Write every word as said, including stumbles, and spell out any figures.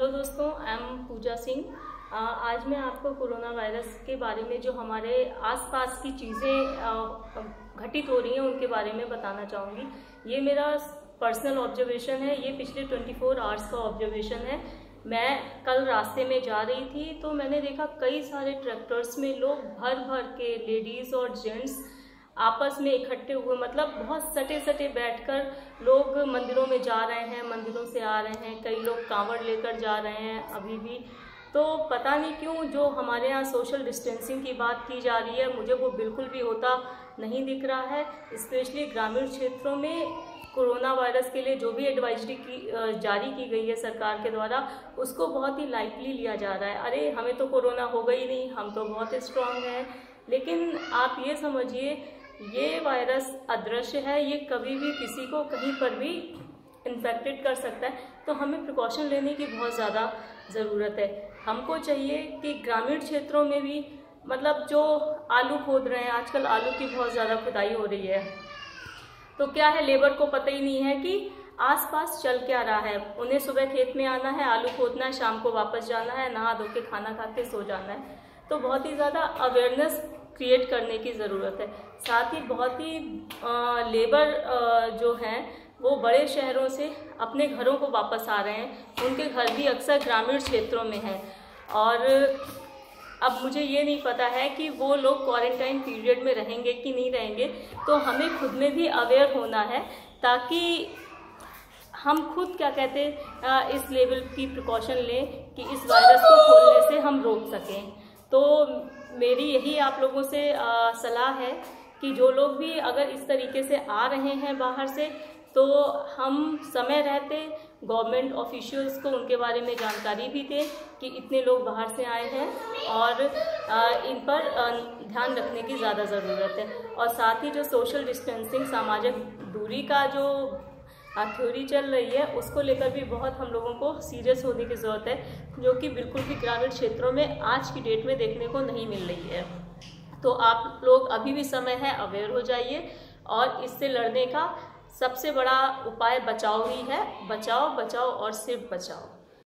दोस्तों, I am पूजा सिंह। आज मैं आपको कोरोना वायरस के बारे में जो हमारे आसपास की चीज़ें घटित हो रही हैं उनके बारे में बताना चाहूँगी। ये मेरा पर्सनल ऑब्जर्वेशन है, ये पिछले चौबीस आवर्स का ऑब्जर्वेशन है। मैं कल रास्ते में जा रही थी तो मैंने देखा कई सारे ट्रैक्टर्स में लोग भर भर के लेडीज़ और जेंट्स आपस में इकट्ठे हुए, मतलब बहुत सटे सटे बैठकर लोग मंदिरों में जा रहे हैं, मंदिरों से आ रहे हैं। कई लोग कांवड़ लेकर जा रहे हैं अभी भी। तो पता नहीं क्यों जो हमारे यहाँ सोशल डिस्टेंसिंग की बात की जा रही है, मुझे वो बिल्कुल भी होता नहीं दिख रहा है। स्पेशली ग्रामीण क्षेत्रों में कोरोना वायरस के लिए जो भी एडवाइजरी की जारी की गई है सरकार के द्वारा, उसको बहुत ही लाइटली लिया जा रहा है। अरे हमें तो कोरोना होगा ही नहीं, हम तो बहुत स्ट्रांग हैं। लेकिन आप ये समझिए, ये वायरस अदृश्य है, ये कभी भी किसी को कहीं पर भी इन्फेक्टेड कर सकता है। तो हमें प्रिकॉशन लेने की बहुत ज़्यादा ज़रूरत है। हमको चाहिए कि ग्रामीण क्षेत्रों में भी, मतलब जो आलू खोद रहे हैं, आजकल आलू की बहुत ज़्यादा खुदाई हो रही है, तो क्या है, लेबर को पता ही नहीं है कि आसपास चल क्या रहा है। उन्हें सुबह खेत में आना है, आलू खोदना है, शाम को वापस जाना है, नहा धो के खाना खा के सो जाना है। तो बहुत ही ज़्यादा अवेयरनेस क्रिएट करने की ज़रूरत है। साथ ही बहुत ही आ, लेबर आ, जो हैं वो बड़े शहरों से अपने घरों को वापस आ रहे हैं। उनके घर भी अक्सर ग्रामीण क्षेत्रों में हैं और अब मुझे ये नहीं पता है कि वो लोग क्वारंटाइन पीरियड में रहेंगे कि नहीं रहेंगे। तो हमें खुद में भी अवेयर होना है ताकि हम खुद क्या कहते हैं इस लेवल की प्रिकॉशन लें कि इस वायरस को फैलने से हम रोक सकें। तो मेरी यही आप लोगों से आ, सलाह है कि जो लोग भी अगर इस तरीके से आ रहे हैं बाहर से, तो हम समय रहते गवर्नमेंट ऑफिशियल्स को उनके बारे में जानकारी भी दें कि इतने लोग बाहर से आए हैं और आ, इन पर आ, ध्यान रखने की ज़्यादा ज़रूरत है। और साथ ही जो सोशल डिस्टेंसिंग, सामाजिक दूरी का जो थ्योरी चल रही है, उसको लेकर भी बहुत हम लोगों को सीरियस होने की ज़रूरत है, जो कि बिल्कुल भी ग्रामीण क्षेत्रों में आज की डेट में देखने को नहीं मिल रही है। तो आप लोग अभी भी समय है, अवेयर हो जाइए। और इससे लड़ने का सबसे बड़ा उपाय बचाव ही है। बचाओ बचाओ और सिर्फ बचाओ।